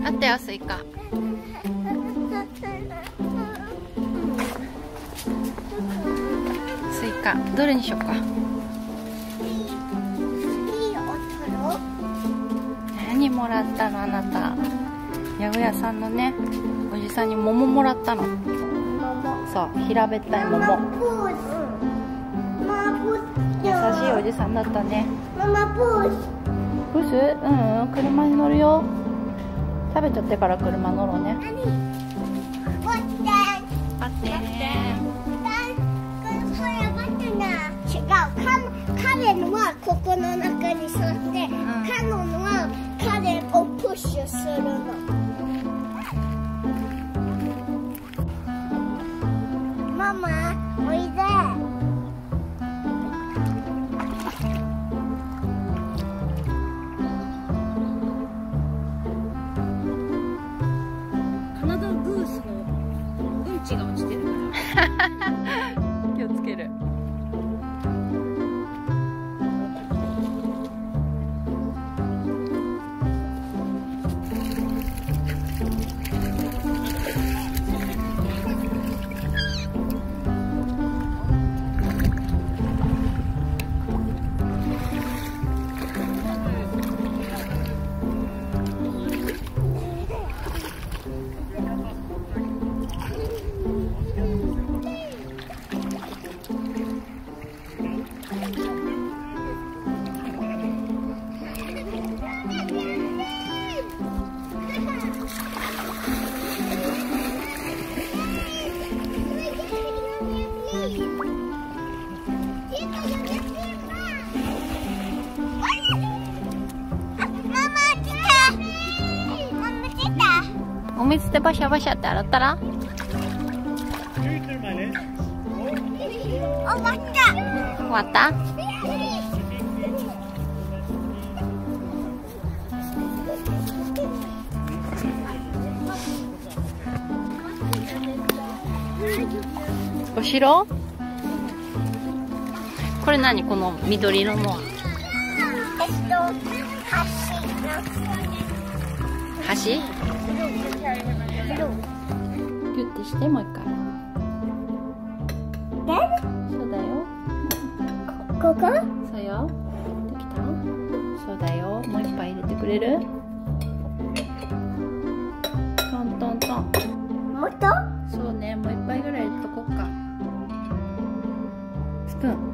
あったよ、スイカ。スイカどれにしようか。何もらったのあなた。八百屋さんのね、おじさんに桃もらったの。そう、平べったい桃。優しいおじさんだったね。プース？うん、車に乗るよ。食べちゃってから車乗ろうね。待ってね。 違う、彼のはここの中に座って、彼のは彼をプッシュするの。ママ、おいで。 カナダグースのうんちが落ちてるから気をつける。お水でバシャバシャって洗ったら？ 終わった。 終わった？後ろ？これ何？この緑色のは？橋？ギュッてしてもう一回。そうだよ。 ここ？ そうよ。できた？そうだよ。もう一杯入れてくれる？トントントン。 もっと？ そうね。もう一杯ぐらい入れとこうか。スプーン。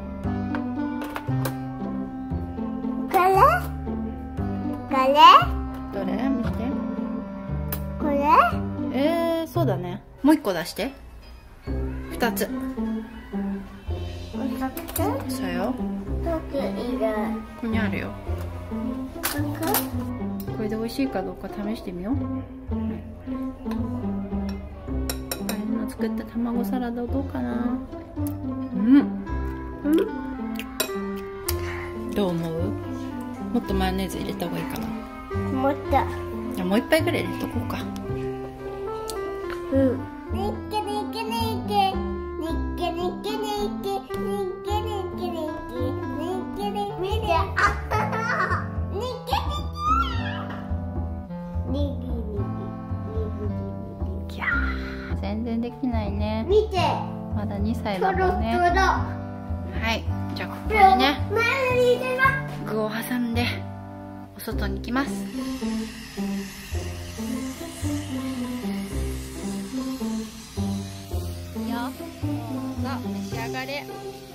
どれ？見して。 これ？ そうだね。もう一個出して。二つ。そうよ。ここにあるよ。これで美味しいかどうか試してみよう。あれの作った卵サラダどうかな。どう思う？もっとマヨネーズ入れた方がいいかな。 もっと。 じゃあもう一杯ぐらい入れとこうか。全然できないね。 見て。 まだ2歳だもんね。はい、じゃあここにね、具を挟んでお外に行きます。いいよ、どうぞ召し上がれ。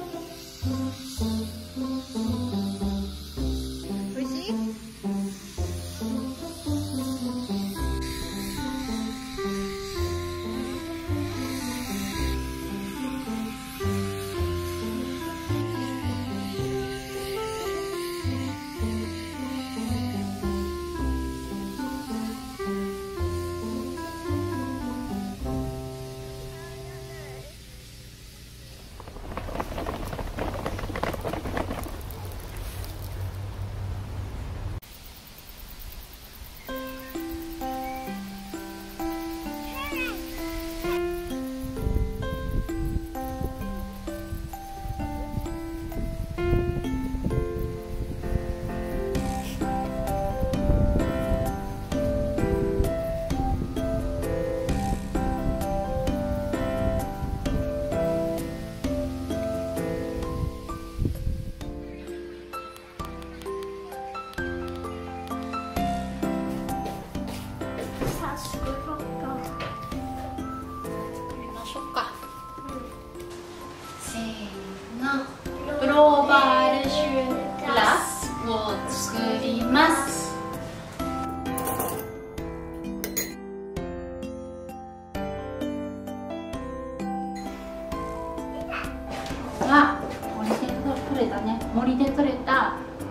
おいしい？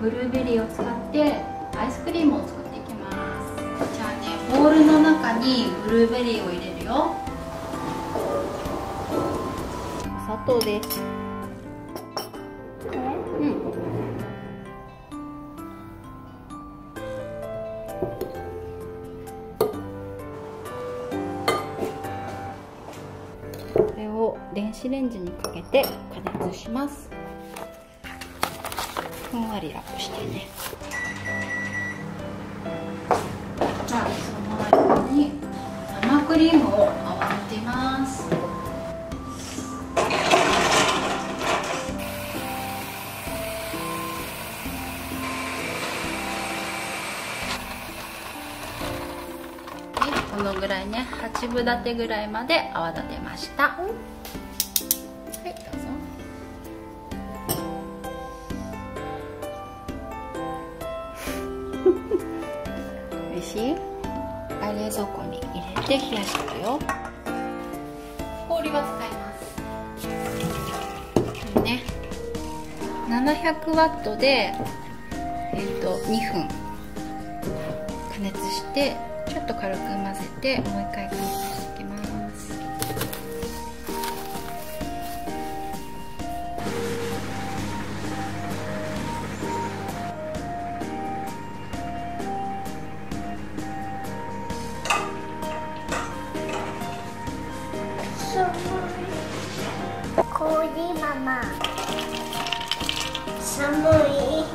ブルーベリーを使ってアイスクリームを作っていきます。じゃあね、ボウルの中にブルーベリーを入れるよ。砂糖です。これを電子レンジにかけて加熱します。ふんわりラップしてね。じゃあその間に生クリームを泡立てます。このぐらいね、8分立てぐらいまで泡立てました。はい、どうぞ。美味しい？冷蔵庫に入れて冷やしておくよ。氷は使います。ね、700ワットで2分加熱して。ちょっと軽く混ぜてもう一回加熱していきます。 氷ママ寒い。 はい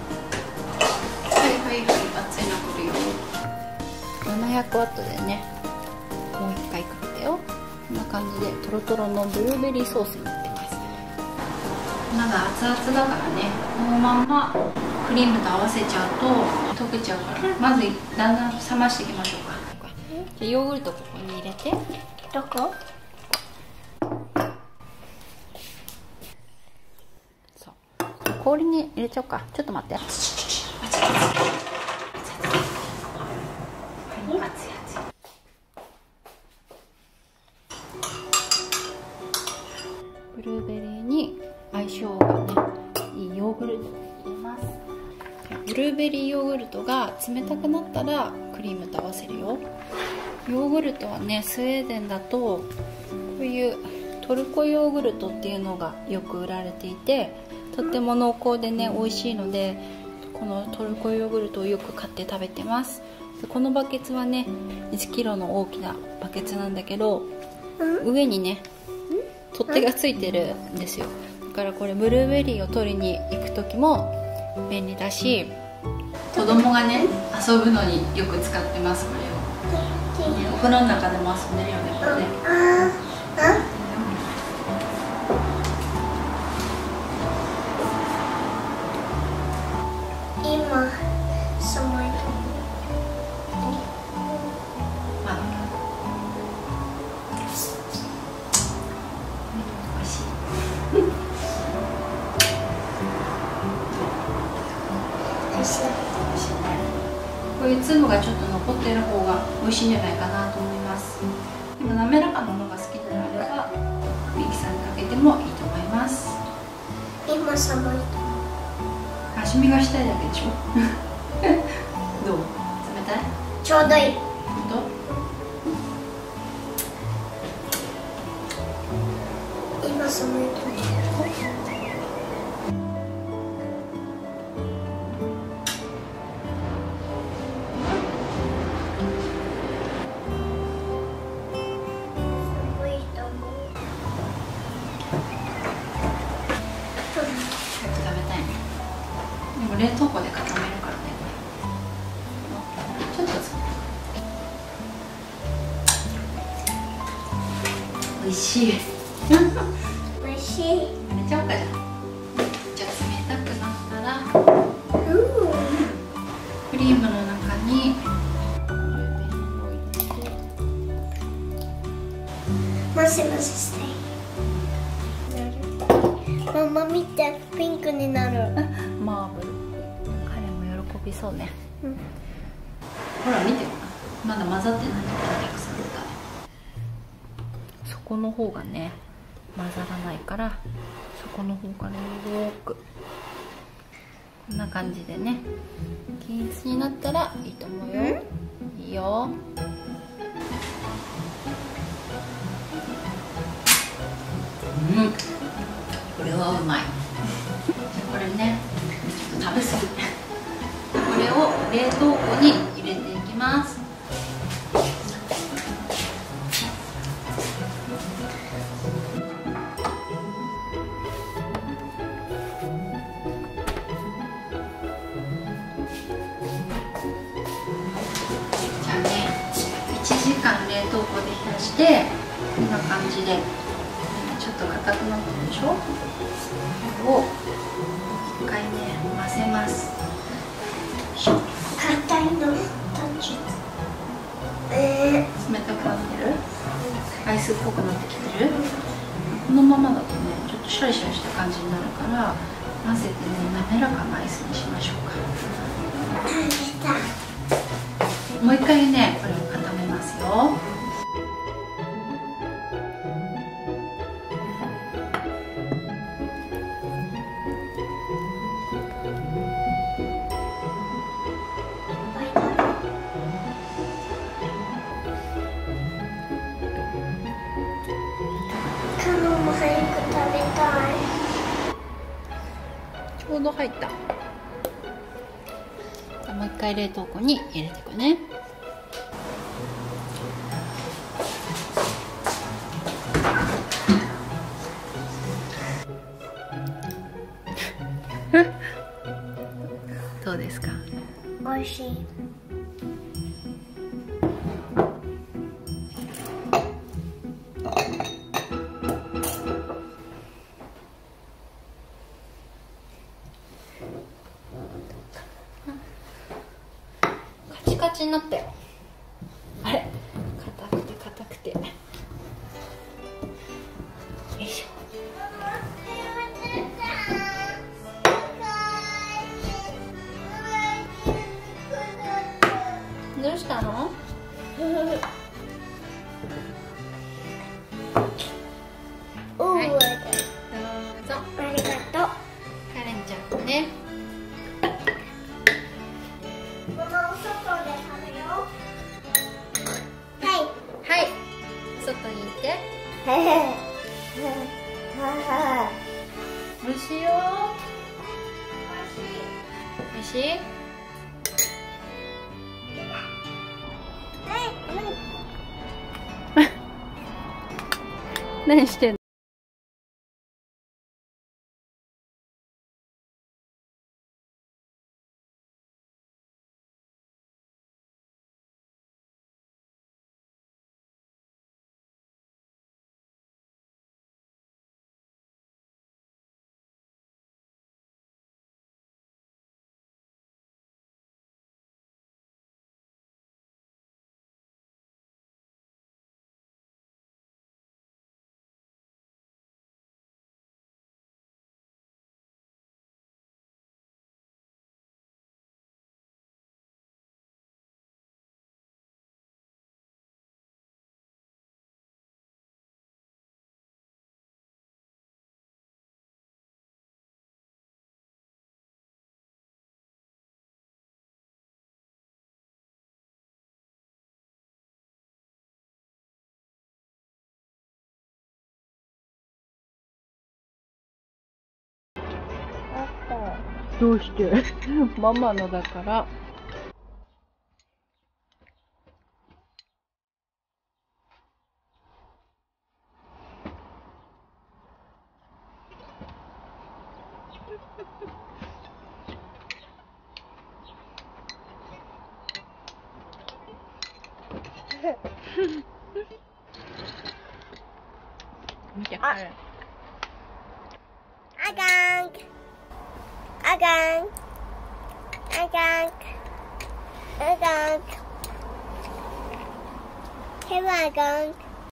はいはい、熱いの来るよ。700ワットでね、もう一回かけてよ。こんな感じでトロトロのブルーベリーソースになってます。まだ熱々だからね、このまんまクリームと合わせちゃうと溶けちゃうから、まずだんだん冷ましていきましょうか。じゃヨーグルトここに入れて。 どこ？ そう、氷に入れちゃおうか。ちょっと待って。ブルーベリーに相性がねいいヨーグルトを入れます。ブルーベリーヨーグルトが冷たくなったらクリームと合わせるよ。ヨーグルトはね、スウェーデンだとこういうトルコヨーグルトっていうのがよく売られていて、とっても濃厚でね美味しいので、このトルコヨーグルトをよく買って食べてます。このバケツはね 1kg の大きなバケツなんだけど、上にね取っ手がついてるんですよ。だからこれブルーベリーを取りに行く時も便利だし、子供がね遊ぶのによく使ってます。これを、ね、お風呂の中でも遊んでるよね、これね。 今寒い。 こういう粒がちょっと残ってる方が美味しいんじゃないかなと思います。でも滑らかなものが好きなのであればミキサーにかけてもいいと思います。 今寒い。 足身がしたいだけでしょどう？冷たい？ ちょうどいい。 本当？今寒い。 冷凍庫で固めるからね。ちょっと美味しい美味しい。 入れちゃおうか。じゃあ冷たくなったらクリームの中に混ぜ混ぜして。ママ見て、ピンクになる。 マーブル。彼も喜びそうね。 うん、 ほら見て、まだ混ざってないところたくさんだ。そこの方がね混ざらないから、そこの方からよくこんな感じでね、均一になったらいいと思うよ。いいよ。これはうまい。これね、ちょっと食べ過ぎ。これを冷凍庫に入れていきます。じゃあね、1時間冷凍庫で冷やして、こんな感じでちょっと硬くなってるでしょ。これを一回ね混ぜます。 硬いの冷たくなってる？アイスっぽくなってきてる？このままだとねちょっとシャリシャリした感じになるから、混ぜてね滑らかなアイスにしましょうか。もう一回ねこれを固めますよ。ちょうど入った。もう一回冷凍庫に入れていくね。どうですか？ おいしい。 カチカチになったよ。あれ、硬くて硬くて。よいしょ。どうしたの？はい、どうぞ。 ありがとう。 カレンちゃんもね。 ママお外で食べよう。はい。 はい。外に行って。美味しいよ。美味しい。何してんの？どうしてママのだから見て、あれあがんあがんあがんあがん。Here I go.